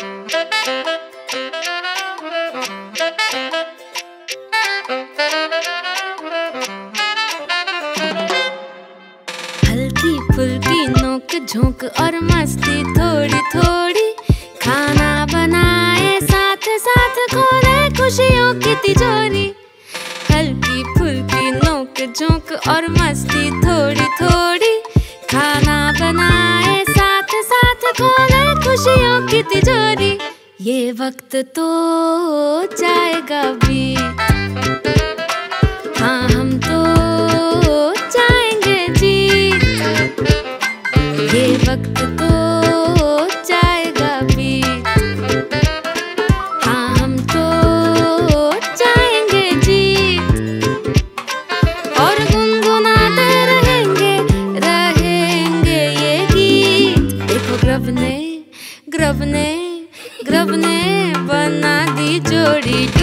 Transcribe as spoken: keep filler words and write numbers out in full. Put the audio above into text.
हल्की फुल्की नोक झोंक और मस्ती थोड़ी थोड़ी, खाना बनाए साथ साथ खोले खुशियों की तिजोरी। हल्की फुल्की नोक झोंक और मस्ती थोड़ी थोड़ी, खाना बनाए साथ साथ खोले खुशियों की तिजोरी। ये वक्त तो जाएगा भी, हाँ हम तो जाएंगे जी। ये वक्त तो जाएगा भी, हाँ हम तो जाएंगे जी। और गुनगुनाते रहेंगे रहेंगे ये गीत। देखो ग्रब ने ग्रब ने ग्रब ने बना दी जोड़ी।